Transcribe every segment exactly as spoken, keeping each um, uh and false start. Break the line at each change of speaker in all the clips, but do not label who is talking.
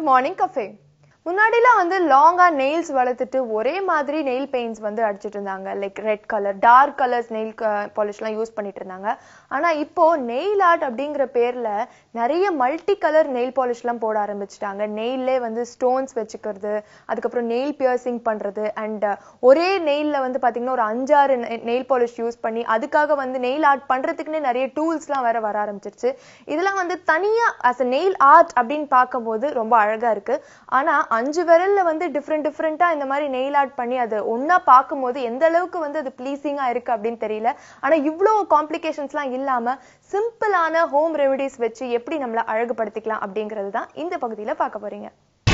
to Morning Cafe. முன்னாடிலாம் வந்து லாங்கா நெயில்ஸ் வளர்த்துட்டு ஒரே மாதிரி நெயில் பெயிண்ட்ஸ் வந்து அடிச்சிட்டு இருந்தாங்க. Like red colour, dark colours nail பாலிஷ்லாம் யூஸ் பண்ணிட்டு இருந்தாங்க. ஆனா இப்போ நெயில் ஆர்ட் அப்படிங்கிற பேர்ல நிறைய மல்டி கலர் நெயில் பாலிஷ்லாம் போட ஆரம்பிச்சிட்டாங்க. நெயிலே வந்து ஸ்டோன்ஸ் வச்சுக்கிறது, அதுக்கப்புறம் நெயில் பியர்சிங் பண்றது, அண்ட் ஒரே நெயில்ல வந்து பாத்தீங்கன்னா ஒரு அஞ்சாறு நெயில் பாலிஷ் யூஸ் பண்ணி அதுக்காக வந்து நெயில் ஆர்ட் பண்றதுக்குன்னே நிறைய டூல்ஸ்லாம் வேற வர ஆரம்பிச்சிருச்சு. இதெல்லாம் வந்து தனியா அஸ் அ நெயில் ஆர்ட் அப்படின்னு பார்க்கும்போது ரொம்ப அழகா இருக்கு. ஆனா அஞ்சு விரல்ல வந்து டிஃப்ரெண்ட் டிஃப்ரெண்டா இந்த மாதிரி நெயில் ஆர்ட் பண்ணி அதை ஒன்னா பார்க்கும்போது எந்த அளவுக்கு வந்து அது ப்ளீசிங்கா இருக்கு அப்படின்னு தெரியல. ஆனா இவ்வளவு காம்ப்ளிகேஷன்ஸ்லாம் இல்லாம சிம்பிளான ஹோம் ரெமெடிஸ் வச்சு எப்படி நம்மள அழகுபடுத்திக்கலாம் அப்படிங்கிறது தான் இந்த பகுதியில பார்க்க போறீங்க.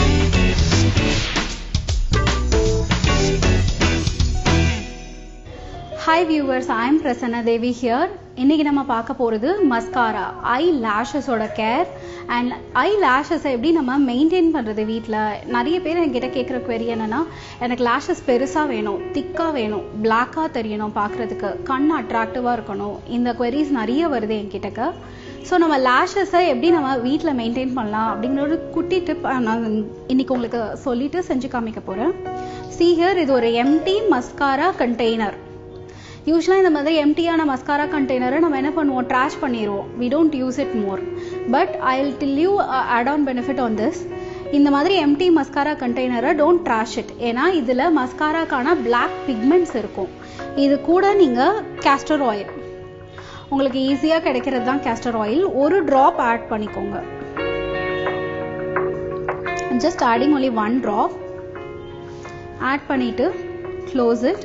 Hi viewers, I am Prasanna Devi here. இன்னைக்கு நம்ம பார்க்க போறது மஸ்காரா, ஐ லேஷஸோட கேர் அண்ட் ஐ லேஷஸை எப்படி நம்ம மெயின்டைன் பண்ணுறது வீட்டில். நிறைய பேர் என்கிட்ட கேட்குற குவெரி என்னென்னா, எனக்கு லேஷஸ் பெருசாக வேணும், திக்காக வேணும், பிளாக்காக தெரியணும், பார்க்குறதுக்கு கண் அட்ராக்டிவாக இருக்கணும். இந்த குவெரிஸ் நிறைய வருது என்கிட்டக்க. ஸோ நம்ம லேஷஸை எப்படி நம்ம வீட்டில் மெயின்டைன் பண்ணலாம் அப்படிங்கிற ஒரு குட்டி டிப் நான் இன்னைக்கு உங்களுக்கு சொல்லிட்டு செஞ்சு காமிக்க போகிறேன். See here, இது ஒரு எம்டி மஸ்காரா கண்டெய்னர். யூஸ்வலாக இந்த மாதிரி எம்டியான மஸ்காரா கண்டெய்னரை நம்ம என்ன பண்ணுவோம், ட்ராஷ் பண்ணிடுவோம். We don't use it more. But I will tell you add on benefit on this. இந்த மாதிரி எம்டி மஸ்காரா கண்டெய்னரை டோன்ட் ட்ராஷ் இட். ஏன்னா இதில் மஸ்காராக்கான பிளாக் பிக்மெண்ட்ஸ் இருக்கும். இது கூட நீங்கள் கேஸ்டர் ஆயில், உங்களுக்கு ஈஸியாக கிடைக்கிறது தான் கேஸ்டர் ஆயில், ஒரு ட்ராப் ஆட் பண்ணிக்கோங்க. Just adding only one drop add பண்ணிட்டு close it.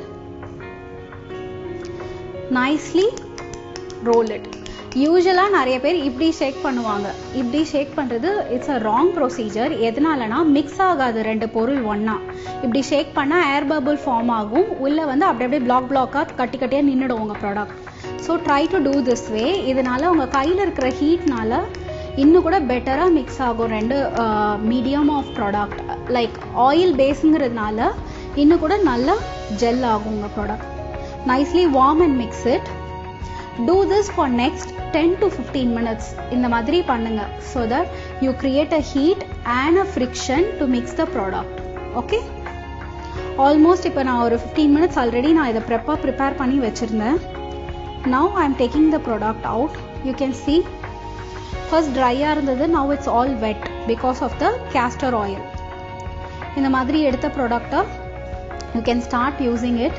nicely roll it. யூஸ்வலாக நிறைய பேர் இப்படி ஷேக் பண்ணுவாங்க. இப்படி ஷேக் பண்ணுறது இட்ஸ் அ ராங் ப்ரொசீஜர். எதனாலனா மிக்ஸ் ஆகாது ரெண்டு பொருள் ஒன்றா. இப்படி ஷேக் பண்ணால் ஏர் பபிள் ஃபார்ம் ஆகும், உள்ளே வந்து அப்படி அப்படியே பிளாக் பிளாக்காக கட்டி கட்டியாக நின்றுடும் உங்கள் product. So try to do this way. இதனால உங்கள் கையில் இருக்கிற ஹீட்னால இன்னும் கூட பெட்டராக மிக்ஸ் ஆகும் ரெண்டு medium of product. Like oil பேஸுங்கிறதுனால இன்னும் கூட நல்லா ஜெல் ஆகும் உங்கள் product. Nicely warm and mix it. Do this for next ten to fifteen minutes. இந்த மாதிரி பண்ணுங்க. So that you create a heat and a friction to mix the product. Okay? Almost இப்போ நான் ஒரு fifteen minutes already நான் இதை ப்ரெப்பாக prepare பண்ணி வச்சுருந்தேன். Now I am taking the product out. You can see first ட்ரையாக இருந்தது, now it's all wet because of the castor oil. இந்த மாதிரி எடுத்த ப்ராடக்டை you can start using it.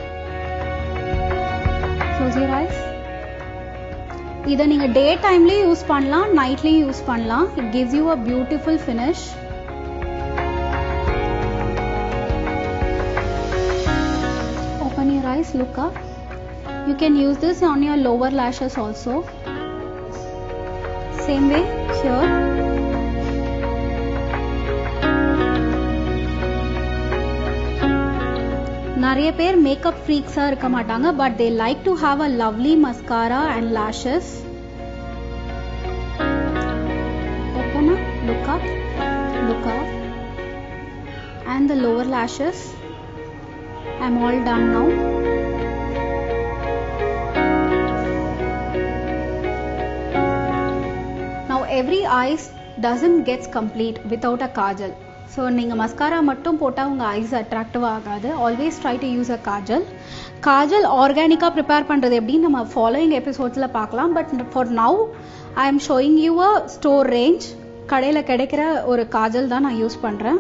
Close your eyes. இதை நீங்கள் டே டைம்லேயும் யூஸ் பண்ணலாம், நைட்லேயும் யூஸ் பண்ணலாம். It gives you a beautiful finish. Open your eyes, look up. You can use this on your lower lashes also. Same way here. நிறைய பேர் makeup ஃப்ரீக்ஸாக இருக்க மாட்டாங்க, but they like to have a lovely mascara and lashes. Open up, look up, look up, and the lower lashes. I'm all done now. Now every eyes doesn't gets complete without a kajal. So நீங்கள் mascara மட்டும் போட்டால் உங்கள் eyes attractive ஆகாது. Always try to use a kajal. Kajal ஆர்கானிக்காக prepare பண்ணுறது எப்படின்னு நம்ம following எபிசோட்ஸில் பார்க்கலாம். But for now I am showing you a store range. கடையில் கிடைக்கிற ஒரு காஜல் தான் நான் யூஸ் பண்ணுறேன்.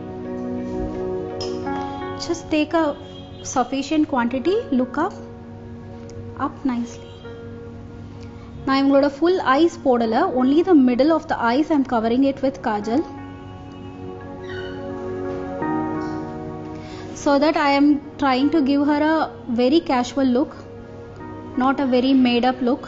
Just take a sufficient quantity, look up up nicely. நான் இவங்களோட ஃபுல் ஐஸ் போடலை, only the middle of the eyes I am covering it with kajal. So that I am trying to give her a very casual look, not a very made up look.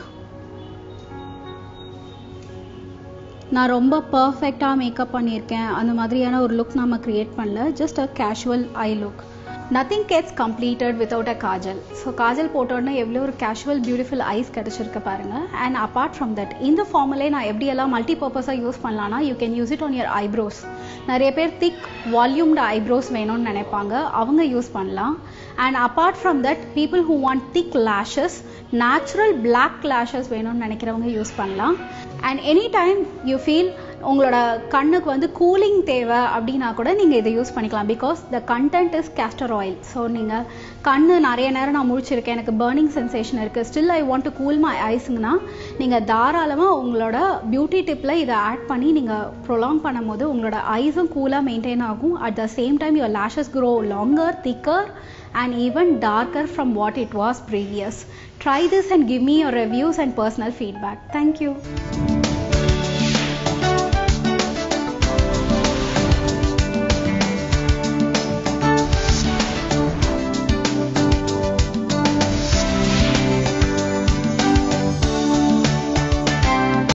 நான் ரொம்ப பர்ஃபெக்டாக makeup பண்ணியிருக்கேன் அந்த மாதிரியான ஒரு look நம்ம create பண்ணல. Just a casual eye look. Nothing gets completed without a kajal. So kajal போட்டோன்னா எவ்வளோ ஒரு கேஷுவல் பியூட்டிஃபுல் ஐஸ் கிடச்சிருக்க பாருங்கள். அண்ட் அப்பார்ட் ஃப்ரம் தட் இந்த ஃபார்முலே நான் எப்படியெல்லாம் மல்டி பர்பஸாக யூஸ் பண்ணலான்னா, you can use it on your eyebrows. நிறைய பேர் திக் வால்யூம்டு ஐப்ரோஸ் வேணும்னு நினைப்பாங்க, அவங்க யூஸ் பண்ணலாம். And apart from that people who want thick lashes, natural black lashes வேணும்னு நினைக்கிறவங்க யூஸ் பண்ணலாம். And any time you feel உங்களோட கண்ணுக்கு வந்து கூலிங் தேவை அப்படின்னா கூட நீங்கள் இதை யூஸ் பண்ணிக்கலாம். Because the content is castor oil. So நீங்கள் கண்ணு நிறைய நேரம் நான் முழிச்சிருக்கேன், எனக்கு பர்னிங் சென்சேஷன் இருக்குது, still I want to cool my ஐஸுங்கன்னா நீங்கள் தாராளமாக உங்களோட பியூட்டி டிப்பில் இதை ஆட் பண்ணி நீங்கள் ப்ரொலாங் பண்ணும்போது உங்களோட ஐஸும் கூலாக மெயின்டைன் ஆகும். At the same time your lashes grow longer, thicker and even darker from what it was previous. Try this and give me your reviews and personal feedback. Thank you.